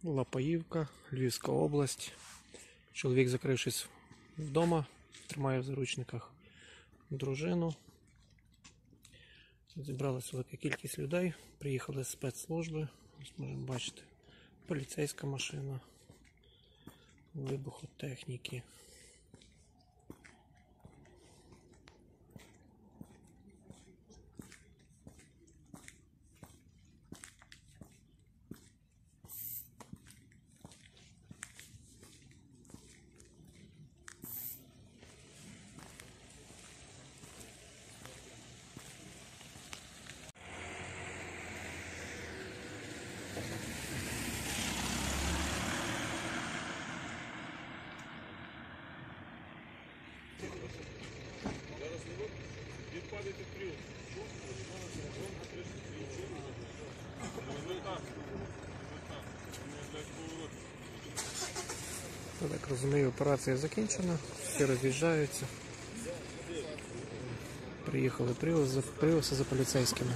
Лапаївка, Львівська область. Чоловік, закрившись вдома, тримає в заручниках дружину. Зібралася велика кількість людей, приїхали з спецслужби. Ось можемо бачити, поліцейська машина, вибухотехніки. Я так розумію, операція закінчена, всі роз'їжджаються. Приїхали привози за поліцейськими.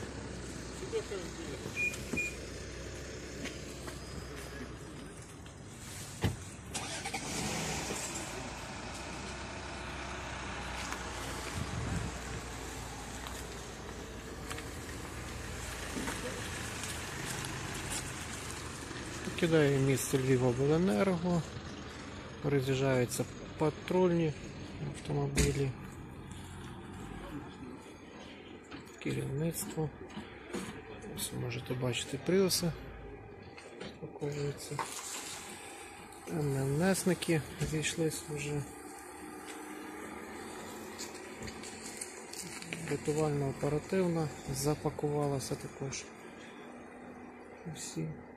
Покидає місце Львівобленерго, роз'їжджаються патрульні автомобілі, керівництво. Ось можете бачити приуси, спокоюються. МНСники зійшлися вже. Рятувально-оперативна запакувалася також. Всі.